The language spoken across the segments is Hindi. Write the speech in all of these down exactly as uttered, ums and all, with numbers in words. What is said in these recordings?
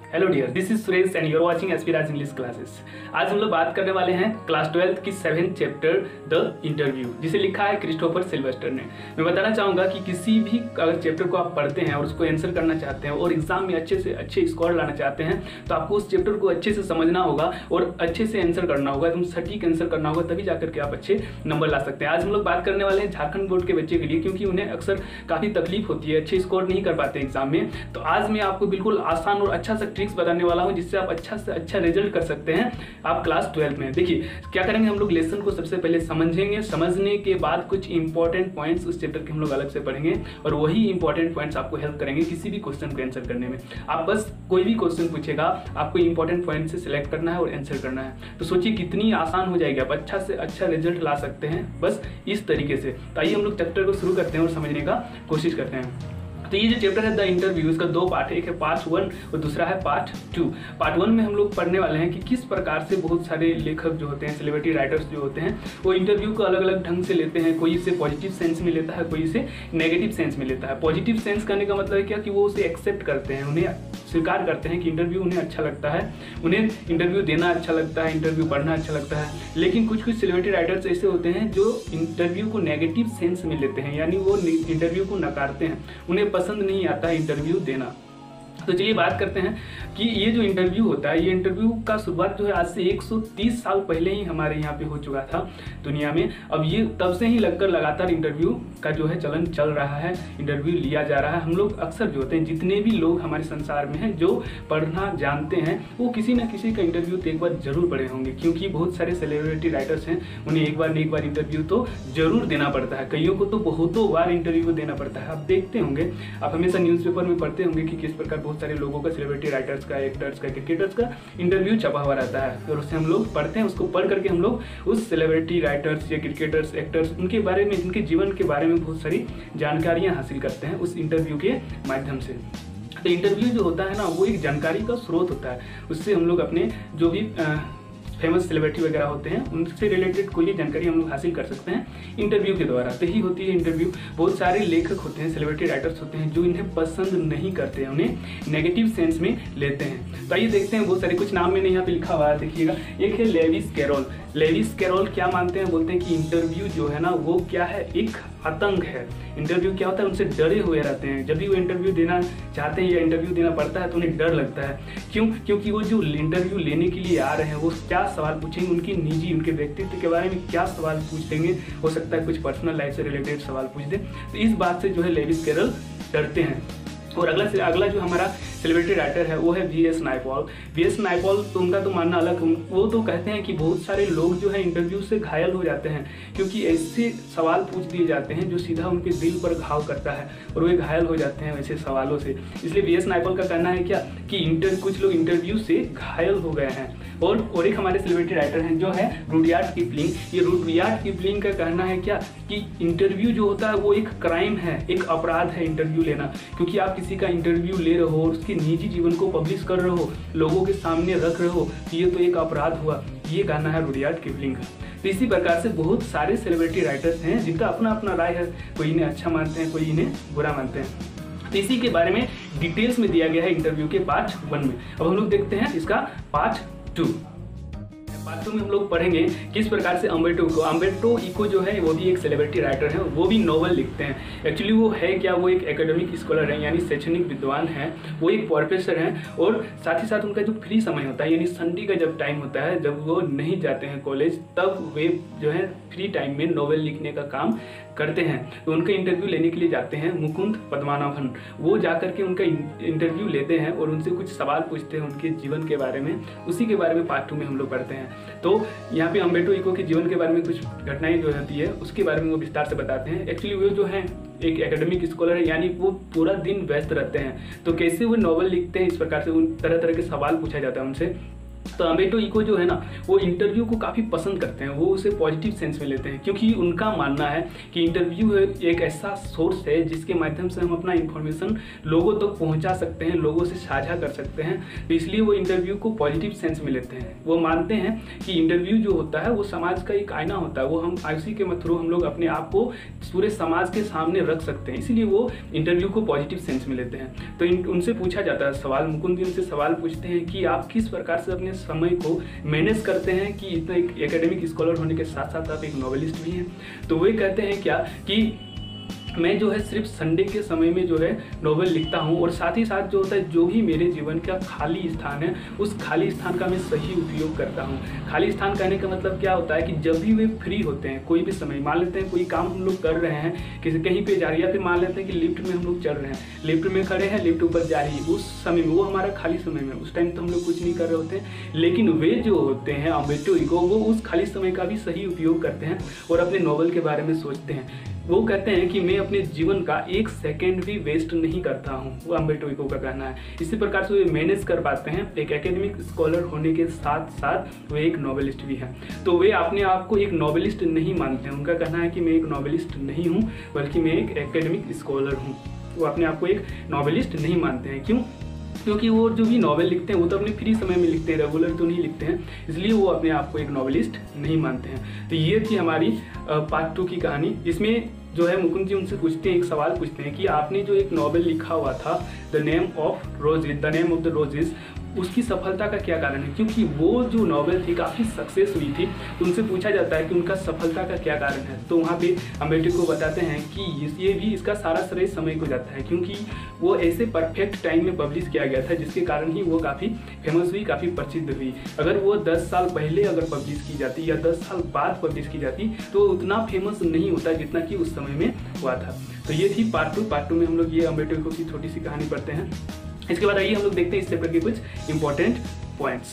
Hello dear, this is Suresh and you are watching SP Raj English classes. आज हम लोग बात करने वाले हैं क्लास ट्वेल्थ की सेवेंथ चैप्टर द इंटरव्यू, जिसे लिखा है क्रिस्टोफर सिल्वेस्टर ने। मैं बताना चाहूँगा कि किसी भी अगर चैप्टर को आप पढ़ते हैं और उसको आंसर करना चाहते हैं और एग्जाम में अच्छे से अच्छे स्कोर लाना चाहते हैं तो आपको उस चैप्टर को अच्छे से समझना होगा और अच्छे से आंसर करना होगा, एकदम सटीक आंसर करना होगा, तभी जाकर के आप अच्छे नंबर ला सकते हैं। आज हम लोग बात करने वाले हैं झारखंड बोर्ड के बच्चे के लिए, क्योंकि उन्हें अक्सर काफ़ी तकलीफ होती है, अच्छे स्कोर नहीं कर पाते एग्जाम में। तो आज मैं आपको बिल्कुल आसान और अच्छा सा ट्रिक्स बताने वाला हूँ जिससे आप अच्छा से अच्छा रिजल्ट कर सकते हैं आप क्लास ट्वेल्थ में। देखिए क्या करेंगे, हम लोग लेसन को सबसे पहले समझेंगे, समझने के बाद कुछ इंपॉर्टेंट पॉइंट्स उस चैप्टर के हम लोग अलग से पढ़ेंगे और वही इंपॉर्टेंट पॉइंट्स आपको हेल्प करेंगे किसी भी क्वेश्चन को आंसर करने में। आप बस कोई भी क्वेश्चन पूछेगा, आपको इंपॉर्टेंट पॉइंट से सिलेक्ट करना है और आंसर करना है। तो सोचिए कितनी आसान हो जाएगी, आप अच्छा से अच्छा रिजल्ट ला सकते हैं बस इस तरीके से। तो आइए हम लोग चैप्टर को शुरू करते हैं और समझने का कोशिश करते हैं। तो ये जो चैप्टर है द इंटरव्यू, इसका दो पार्ट है, एक है पार्ट वन और दूसरा है पार्ट टू। पार्ट वन में हम लोग पढ़ने वाले हैं कि किस प्रकार से बहुत सारे लेखक जो होते हैं, सेलिब्रिटी राइटर्स जो होते हैं, वो इंटरव्यू को अलग अलग ढंग से लेते हैं। कोई इसे पॉजिटिव सेंस में लेता है, कोई इसे नेगेटिव सेंस में लेता है। पॉजिटिव सेंस करने का मतलब है क्या कि वो उसे एक्सेप्ट करते हैं, उन्हें स्वीकार करते हैं कि इंटरव्यू उन्हें अच्छा लगता है, उन्हें इंटरव्यू देना अच्छा लगता है, इंटरव्यू पढ़ना अच्छा लगता है। लेकिन कुछ कुछ सेलिब्रिटी राइटर्स ऐसे होते हैं जो इंटरव्यू को नेगेटिव सेंस में लेते हैं, यानी वो इंटरव्यू को नकारते हैं, उन्हें पसंद नहीं आता है इंटरव्यू देना। तो चलिए बात करते हैं कि ये जो इंटरव्यू होता है, ये इंटरव्यू का शुरुआत जो है आज से एक सौ तीस साल पहले ही हमारे यहाँ पे हो चुका था दुनिया में। अब ये तब से ही लगकर लगातार इंटरव्यू का जो है चलन चल रहा है, इंटरव्यू लिया जा रहा है। हम लोग अक्सर जो होते हैं, जितने भी लोग हमारे संसार में हैं जो पढ़ना जानते हैं, वो किसी न किसी का इंटरव्यू तो एक बार जरूर पढ़े होंगे, क्योंकि बहुत सारे सेलिब्रिटी राइटर्स हैं, उन्हें एक बार एक बार इंटरव्यू तो जरूर देना पड़ता है। कईयों को तो बहुतों बार इंटरव्यू देना पड़ता है। आप देखते होंगे, आप हमेशा न्यूज़पेपर में पढ़ते होंगे कि किस प्रकार बहुत सारे लोगों का, सेलिब्रिटी राइटर्स का, एक्टर्स का, क्रिकेटर्स का इंटरव्यू छपा हुआ रहता है और उससे हम लोग पढ़ते हैं। उसको पढ़ करके हम लोग उस सेलिब्रिटी राइटर्स या क्रिकेटर्स, एक्टर्स, उनके बारे में, उनके जीवन के बारे में बहुत सारी जानकारियां हासिल करते हैं उस इंटरव्यू के माध्यम से। तो इंटरव्यू जो होता है ना, वो एक जानकारी का स्रोत होता है। उससे हम लोग अपने जो भी आ, फेमस सेलिब्रिटी वगैरह होते हैं उनसे रिलेटेड कोई भी जानकारी हम लोग हासिल कर सकते हैं इंटरव्यू के द्वारा। तो ही होती है इंटरव्यू। बहुत सारे लेखक होते हैं, सेलिब्रिटी राइटर्स होते हैं जो इन्हें पसंद नहीं करते हैं, उन्हें नेगेटिव सेंस में लेते हैं। तो आइए देखते हैं, बहुत सारे कुछ नाम मैंने यहाँ पे लिखा हुआ है, देखिएगा। एक है लेविस कैरोल। लेविस कैरोल क्या मानते हैं, बोलते हैं कि इंटरव्यू जो है ना वो क्या है, एक आतंक है। इंटरव्यू क्या होता है, उनसे डरे हुए रहते हैं। जब भी वो इंटरव्यू देना चाहते हैं या इंटरव्यू देना पड़ता है तो उन्हें डर लगता है। क्यों? क्योंकि वो जो इंटरव्यू लेने के लिए आ रहे हैं वो क्या सवाल पूछेंगे, उनकी निजी, उनके व्यक्तित्व के बारे में क्या सवाल पूछ देंगे, हो सकता है कुछ पर्सनल लाइफ से रिलेटेड सवाल पूछ दें। तो इस बात से जो है लेविस कैरोल डरते हैं। और अगला से अगला जो हमारा सेलिब्रिटी राइटर है वो है V S Naipaul. V S Naipaul तो उनका तो मानना अलग, वो तो कहते हैं कि बहुत सारे लोग जो है इंटरव्यू से घायल हो जाते हैं, क्योंकि ऐसे सवाल पूछ दिए जाते हैं जो सीधा उनके दिल पर घाव करता है और वे घायल हो जाते हैं वैसे सवालों से। इसलिए वी एस नायपॉल का कहना है क्या कि इंटर कुछ लोग इंटरव्यू से घायल हो गए हैं। और और एक हमारे सेलिब्रिटी राइटर हैं जो है रुडयार्ड किपलिंग। ये रुडयार्ड किपलिंग का कहना है क्या कि इंटरव्यू जो होता है वो एक क्राइम है, एक अपराध है इंटरव्यू लेना, क्योंकि आप किसी का इंटरव्यू ले रहे हो और उसके निजी जीवन को पब्लिश कर रहे हो, लोगों के सामने रख रहे हो, तो ये तो एक अपराध हुआ। ये कहना है रुडयार्ड किपलिंग का। तो इसी प्रकार से बहुत सारे सेलिब्रिटी राइटर्स हैं जिनका अपना अपना राय है, कोई इन्हें अच्छा मानते हैं, कोई इन्हें बुरा मानते हैं। तो इसी के बारे में डिटेल्स में दिया गया है इंटरव्यू के पार्ट वन में। अब हम लोग देखते हैं इसका पार्ट टू। पार्ट टू में हम लोग पढ़ेंगे किस प्रकार से अम्बर्टो इको, अम्बर्टो इको जो है वो भी एक सेलिब्रिटी राइटर है, वो भी नॉवल लिखते हैं। एक्चुअली वो है क्या, वो एक एकेडमिक स्कॉलर है, यानी शैक्षणिक विद्वान है, वो एक प्रोफेसर हैं। और साथ ही साथ उनका जो फ्री समय होता है, यानी संडे का जब टाइम होता है, जब वो नहीं जाते हैं कॉलेज, तब वे जो है फ्री टाइम में नॉवल लिखने का काम करते हैं। तो उनका इंटरव्यू लेने के लिए जाते हैं मुकुंद पद्मनाभन। वो जाकर के उनका इंटरव्यू लेते हैं और उनसे कुछ सवाल पूछते हैं उनके जीवन के बारे में। उसी के बारे में पार्ट टू में हम लोग पढ़ते हैं। तो यहाँ पे अम्बर्टो इको के जीवन के बारे में कुछ घटनाएं जो होती है उसके बारे में वो विस्तार से बताते हैं। एक्चुअली वो जो है एक एकेडमिक स्कॉलर है, यानी वो पूरा दिन व्यस्त रहते हैं। तो कैसे वो नॉवल लिखते हैं, इस प्रकार से उन तरह तरह के सवाल पूछा जाता है उनसे। तो अम्बर्टो इको जो है ना वो इंटरव्यू को काफ़ी पसंद करते हैं, वो उसे पॉजिटिव सेंस में लेते हैं, क्योंकि उनका मानना है कि इंटरव्यू एक ऐसा सोर्स है जिसके माध्यम से हम अपना इन्फॉर्मेशन लोगों तक तो पहुंचा सकते हैं, लोगों से साझा कर सकते हैं। तो इसलिए वो इंटरव्यू को पॉजिटिव सेंस में लेते हैं। वो मानते हैं कि इंटरव्यू जो होता है वो समाज का एक आईना होता है, वो हम उसी के थ्रू हम लोग अपने आप को पूरे समाज के सामने रख सकते हैं, इसीलिए वो इंटरव्यू को पॉजिटिव सेंस में लेते हैं। तो उनसे पूछा जाता है सवाल, मुकुंद उनसे सवाल पूछते हैं कि आप किस प्रकार से अपने समय को मैनेज करते हैं कि इतना एक एकेडमिक स्कॉलर होने के साथ साथ आप एक नॉवेलिस्ट भी हैं। तो वे कहते हैं क्या कि मैं जो है सिर्फ संडे के समय में जो है नॉवेल लिखता हूँ, और साथ ही साथ जो होता है जो भी मेरे जीवन का खाली स्थान है उस खाली स्थान का मैं सही उपयोग करता हूँ। खाली स्थान कहने का मतलब क्या होता है कि जब भी वे फ्री होते हैं, कोई भी समय, मान लेते हैं कोई काम हम लोग कर रहे हैं, किसी कहीं पे जा रही है, या फिर मान लेते हैं कि लिफ्ट में हम लोग चल रहे हैं, लिफ्ट में खड़े हैं, लिफ्ट ऊपर जा रही है, उस समय में वो हमारा खाली समय में, उस टाइम तो हम लोग कुछ नहीं कर रहे होते हैं। लेकिन वे जो होते हैं अम्बर्टो इको, वो उस खाली समय का भी सही उपयोग करते हैं और अपने नॉवल के बारे में सोचते हैं। वो कहते हैं कि मैं अपने जीवन का एक सेकंड भी वेस्ट नहीं करता हूँ, वो अम्बर्टो इको का कहना है। इसी प्रकार से वे मैनेज कर पाते हैं। एक एकेडमिक स्कॉलर होने के साथ साथ वे एक नॉवेलिस्ट भी हैं। तो वे अपने आप को एक नॉवेलिस्ट नहीं मानते हैं। उनका कहना है कि मैं एक नॉवेलिस्ट नहीं हूँ, बल्कि मैं एक एकेडमिक स्कॉलर हूँ। वो अपने आप को एक नॉवेलिस्ट नहीं मानते हैं। क्यों? क्योंकि वो जो भी नॉवेल लिखते हैं वो तो अपने फ्री समय में लिखते हैं, रेगुलर तो नहीं लिखते हैं, इसलिए वो अपने आप को एक नॉवेलिस्ट नहीं मानते हैं। तो ये थी हमारी पार्ट टू की कहानी। इसमें जो है मुकुंद जी उनसे पूछते हैं, एक सवाल पूछते हैं कि आपने जो एक नॉवेल लिखा हुआ था the name of roses, the name of the roses, उसकी सफलता का क्या कारण है? क्योंकि वो जो नॉवेल थी काफ़ी सक्सेस हुई थी। तो उनसे पूछा जाता है कि उनका सफलता का क्या कारण है। तो वहाँ पे अम्बर्टो को बताते हैं कि ये भी इसका सारा श्रेय समय को जाता है, क्योंकि वो ऐसे परफेक्ट टाइम में पब्लिश किया गया था जिसके कारण ही वो काफ़ी फेमस हुई, काफ़ी प्रसिद्ध हुई। अगर वो दस साल पहले अगर पब्लिश की जाती या दस साल बाद पब्लिश की जाती तो उतना फेमस नहीं होता जितना कि उस समय में हुआ था। तो ये थी पार्ट टू। पार्ट टू में हम लोग ये अम्बर्टो इको की छोटी सी कहानी पढ़ते हैं। इसके बाद आइए हम लोग देखते हैं इस चैप्टर के कुछ इंपॉर्टेंट पॉइंट्स।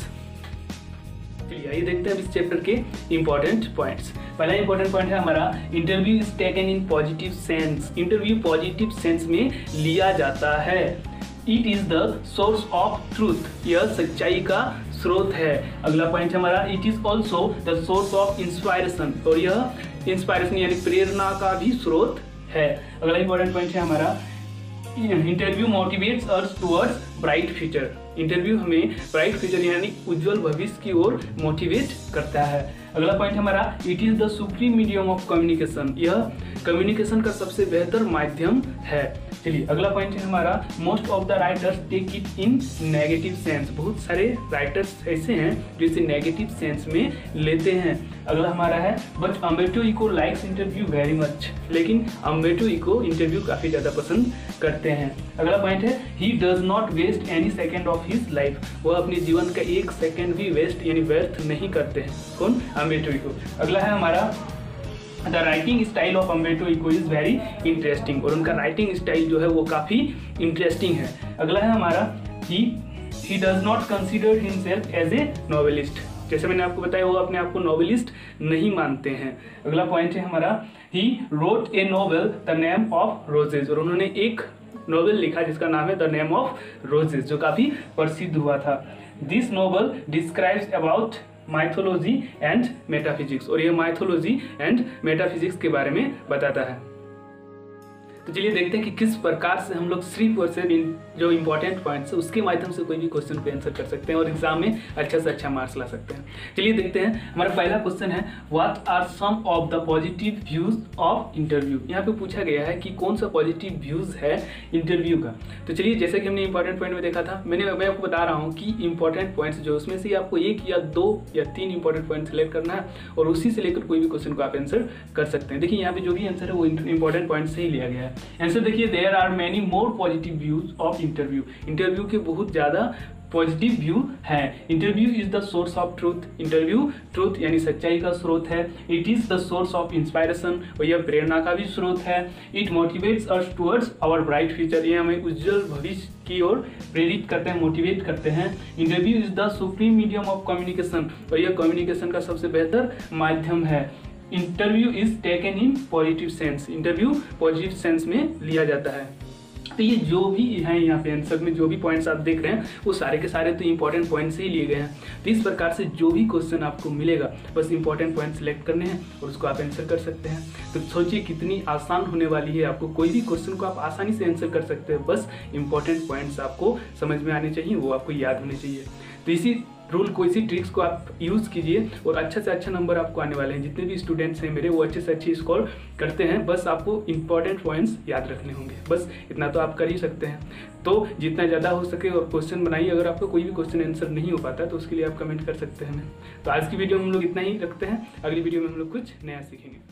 चलिए आइए देखते हैं इस चैप्टर के इंपॉर्टेंट पॉइंट्स। पहला इंपॉर्टेंट पॉइंट है हमारा interview is taken in positive sense. Interview positive sense में लिया जाता है। It is the source of truth, यह सच्चाई का स्रोत है। अगला पॉइंट हमारा it is also the source of inspiration, और यह इंस्पायरेशन यानी प्रेरणा का भी स्रोत है। अगला इंपॉर्टेंट पॉइंट है हमारा interview motivates us towards bright future. Interview हमें ब्राइट फ्यूचर यानी उज्जवल भविष्य की ओर मोटिवेट करता है। अगला पॉइंट हमारा it is the supreme medium of communication, यह कम्युनिकेशन का सबसे बेहतर माध्यम है। चलिए अगला पॉइंट है हमारा most of the writers take it in negative sense. बहुत सारे राइटर्स ऐसे हैं जो इसे नेगेटिव सेंस में लेते हैं। अगला हमारा है but Umberto Eco likes interview very much, लेकिन अम्बर्टो इको इंटरव्यू काफ़ी ज़्यादा पसंद करते हैं। अगला पॉइंट है he does not waste any second of his life, वह अपने जीवन का एक सेकेंड भी वेस्ट यानी व्यर्थ नहीं करते हैं। कौन? Umberto Eco. अगला है हमारा the writing style of Umberto Eco is very interesting, और उनका राइटिंग स्टाइल जो है वो काफ़ी इंटरेस्टिंग है। अगला है हमारा he he does not consider himself as a novelist, जैसे मैंने आपको बताया वो अपने आप को नॉवेलिस्ट नहीं मानते हैं। अगला पॉइंट है हमारा he wrote a novel the name of roses, और उन्होंने एक नॉवेल लिखा जिसका नाम है द नेम ऑफ रोजेज, जो काफ़ी प्रसिद्ध हुआ था। This novel describes about mythology and metaphysics, और ये माइथोलॉजी एंड मेटाफिजिक्स के बारे में बताता है। तो चलिए देखते हैं कि किस प्रकार से हम लोग सिर्फ और सिर्फ जो इंपॉर्टेंट पॉइंट्स है उसके माध्यम से कोई भी क्वेश्चन को आंसर कर सकते हैं और एग्जाम में अच्छा से अच्छा मार्क्स ला सकते हैं। चलिए देखते हैं। हमारा पहला क्वेश्चन है what are some of the positive views of interview. यहाँ पे पूछा गया है कि कौन सा पॉजिटिव व्यूज है इंटरव्यू का। तो चलिए जैसे कि हमने इंपॉर्टेंट पॉइंट में देखा था, मैंने मैं आपको बता रहा हूँ कि इंपॉर्टेंट पॉइंट्स जो उसमें से आपको एक या दो या तीन इंपॉर्टेंट पॉइंट सेलेक्ट करना है और उसी से लेकर कोई भी क्वेश्चन को आप आंसर कर सकते हैं। देखिए यहाँ पे जो भी आंसर है वो इंपॉर्टेंट पॉइंट से ही लिया गया है। आंसर देखिए there are many more positive views of interview. Interview के बहुत ज़्यादा पॉजिटिव व्यू है। Interview is the source of truth, interview truth यानी सच्चाई का स्रोत है। It is the source of inspiration, और यह प्रेरणा का भी स्रोत है। It motivates us towards our bright future, ये हमें उज्जवल भविष्य की ओर प्रेरित करते हैं, मोटिवेट करते हैं। Interview is the supreme medium of communication, और यह कम्युनिकेशन का सबसे बेहतर माध्यम है। Interview is taken in positive sense, interview positive sense में लिया जाता है। तो ये जो भी हैं यहाँ पे आंसर में जो भी पॉइंट्स आप देख रहे हैं वो सारे के सारे तो इंपॉर्टेंट पॉइंट्स ही लिए गए हैं। तो इस प्रकार से जो भी क्वेश्चन आपको मिलेगा बस इंपॉर्टेंट पॉइंट सेलेक्ट करने हैं और उसको आप आंसर कर सकते हैं। तो सोचिए कितनी आसान होने वाली है, आपको कोई भी क्वेश्चन को आप आसानी से आंसर कर सकते हैं। बस इंपॉर्टेंट पॉइंट्स आपको समझ में आने चाहिए, वो आपको याद होने चाहिए। तो इसी रूल को, इसी ट्रिक्स को आप यूज़ कीजिए और अच्छे से अच्छा नंबर आपको आने वाले हैं। जितने भी स्टूडेंट्स हैं मेरे वो अच्छे से अच्छे स्कोर करते हैं, बस आपको इंपॉर्टेंट पॉइंट्स याद रखने होंगे। बस इतना तो आप कर ही सकते हैं। तो जितना ज़्यादा हो सके और क्वेश्चन बनाइए। अगर आपको कोई भी क्वेश्चन आंसर नहीं हो पाता तो उसके लिए आप कमेंट कर सकते हैं। तो आज की वीडियो में हम लोग इतना ही रखते हैं, अगली वीडियो में हम लोग कुछ नया सीखेंगे।